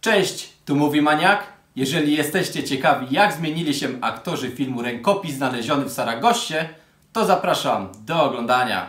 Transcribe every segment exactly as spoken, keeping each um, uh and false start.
Cześć, tu mówi Maniak. Jeżeli jesteście ciekawi, jak zmienili się aktorzy filmu Rękopis znaleziony w Saragossie, to zapraszam do oglądania.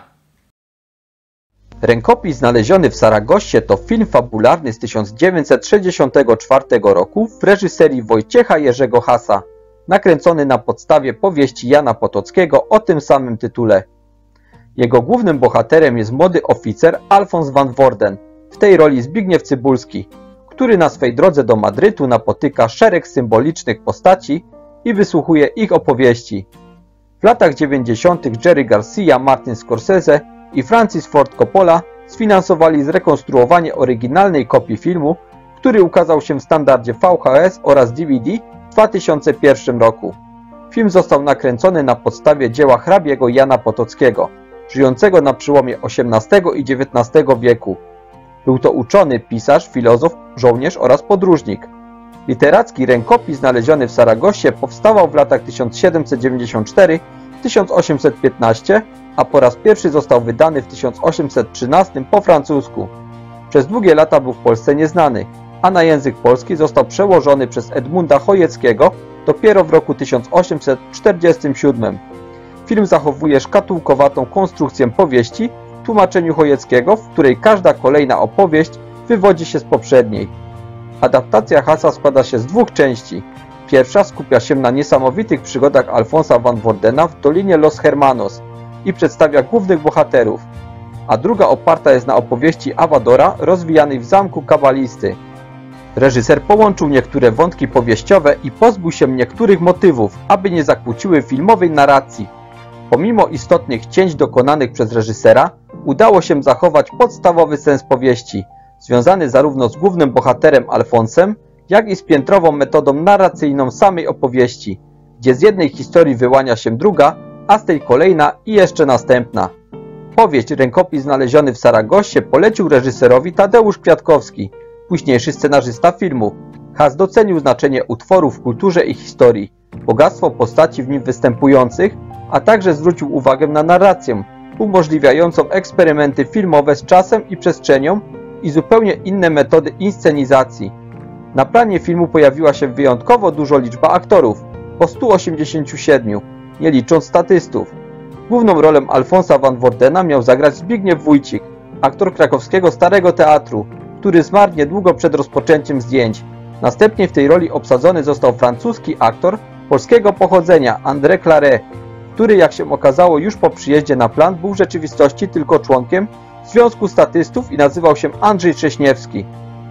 Rękopis znaleziony w Saragossie to film fabularny z tysiąc dziewięćset sześćdziesiątego czwartego roku w reżyserii Wojciecha Jerzego Hasa, nakręcony na podstawie powieści Jana Potockiego o tym samym tytule. Jego głównym bohaterem jest młody oficer Alfons van Woorden, w tej roli Zbigniew Cybulski, który na swej drodze do Madrytu napotyka szereg symbolicznych postaci i wysłuchuje ich opowieści. W latach dziewięćdziesiątych Jerry Garcia, Martin Scorsese i Francis Ford Coppola sfinansowali zrekonstruowanie oryginalnej kopii filmu, który ukazał się w standardzie V H S oraz D V D w dwa tysiące pierwszym roku. Film został nakręcony na podstawie dzieła hrabiego Jana Potockiego, żyjącego na przełomie osiemnastego i dziewiętnastego wieku. Był to uczony, pisarz, filozof, żołnierz oraz podróżnik. Literacki Rękopis znaleziony w Saragossie powstawał w latach tysiąc siedemset dziewięćdziesiąt cztery do tysiąc osiemset piętnaście, a po raz pierwszy został wydany w tysiąc osiemset trzynastym po francusku. Przez długie lata był w Polsce nieznany, a na język polski został przełożony przez Edmunda Chojeckiego dopiero w roku tysiąc osiemset czterdziestym siódmym. Film zachowuje szkatułkowatą konstrukcję powieści w tłumaczeniu Chojeckiego, w której każda kolejna opowieść wywodzi się z poprzedniej. Adaptacja Hasa składa się z dwóch części. Pierwsza skupia się na niesamowitych przygodach Alfonsa van Woordena w Dolinie Los Hermanos i przedstawia głównych bohaterów, a druga oparta jest na opowieści Awadora rozwijanej w zamku kabalisty. Reżyser połączył niektóre wątki powieściowe i pozbył się niektórych motywów, aby nie zakłóciły filmowej narracji. Pomimo istotnych cięć dokonanych przez reżysera, udało się zachować podstawowy sens powieści, związany zarówno z głównym bohaterem Alfonsem, jak i z piętrową metodą narracyjną samej opowieści, gdzie z jednej historii wyłania się druga, a z tej kolejna i jeszcze następna. Powieść Rękopis znaleziony w Saragossie polecił reżyserowi Tadeusz Kwiatkowski, późniejszy scenarzysta filmu. Has docenił znaczenie utworu w kulturze i historii, bogactwo postaci w nim występujących, a także zwrócił uwagę na narrację, umożliwiającą eksperymenty filmowe z czasem i przestrzenią i zupełnie inne metody inscenizacji. Na planie filmu pojawiła się wyjątkowo duża liczba aktorów, po stu osiemdziesięciu siedmiu, nie licząc statystów. Główną rolę Alfonsa van Woordena miał zagrać Zbigniew Wójcik, aktor krakowskiego Starego Teatru, który zmarł niedługo przed rozpoczęciem zdjęć. Następnie w tej roli obsadzony został francuski aktor polskiego pochodzenia André Claret, który, jak się okazało już po przyjeździe na plan, był w rzeczywistości tylko członkiem Związku Statystów i nazywał się Andrzej Trześniewski.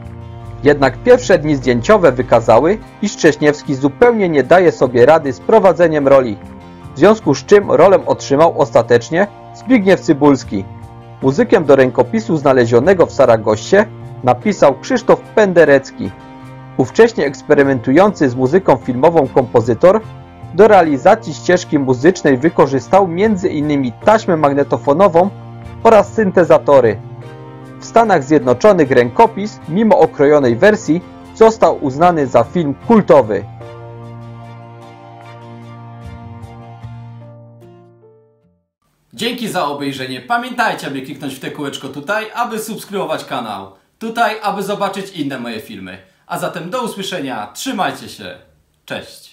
Jednak pierwsze dni zdjęciowe wykazały, iż Trześniewski zupełnie nie daje sobie rady z prowadzeniem roli, w związku z czym rolę otrzymał ostatecznie Zbigniew Cybulski. Muzykę do Rękopisu znalezionego w Saragossie napisał Krzysztof Penderecki. Ówcześnie eksperymentujący z muzyką filmową kompozytor do realizacji ścieżki muzycznej wykorzystał między innymi taśmę magnetofonową oraz syntezatory. W Stanach Zjednoczonych Rękopis, mimo okrojonej wersji, został uznany za film kultowy. Dzięki za obejrzenie. Pamiętajcie, aby kliknąć w te kółeczko tutaj, aby subskrybować kanał. Tutaj, aby zobaczyć inne moje filmy. A zatem do usłyszenia. Trzymajcie się. Cześć.